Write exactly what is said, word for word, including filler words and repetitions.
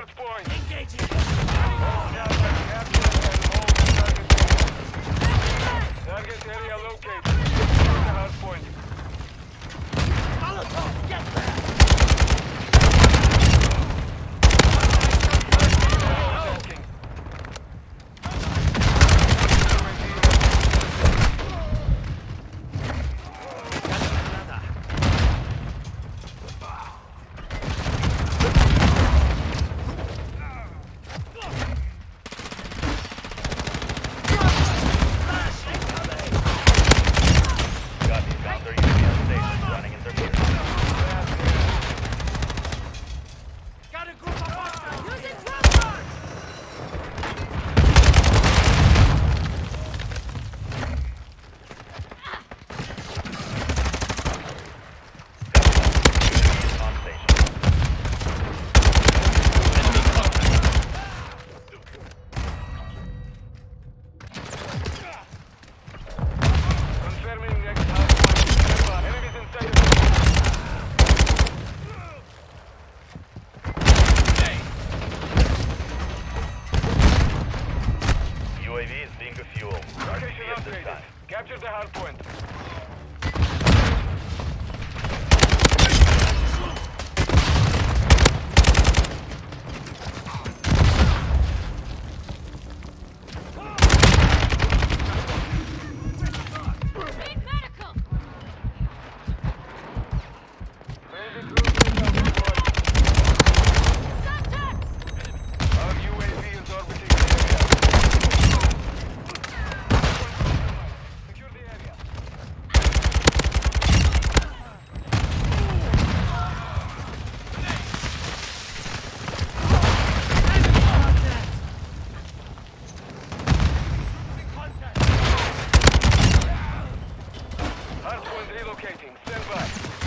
hard point. Engaging. Target area located. The hard point. Molotov, get there! Attacking. Capture the hard point. Need medical! Subjects! Our U A V is orbiting the area. Secure the area. Hard point relocating. Stand by.